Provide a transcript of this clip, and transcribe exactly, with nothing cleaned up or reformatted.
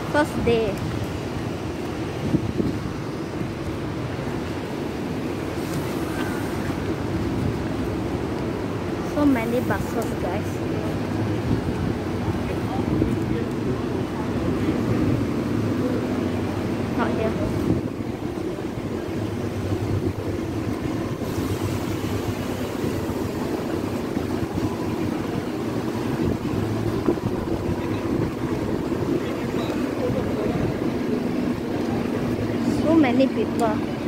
First day. So many buses, guys. Not here. So many people.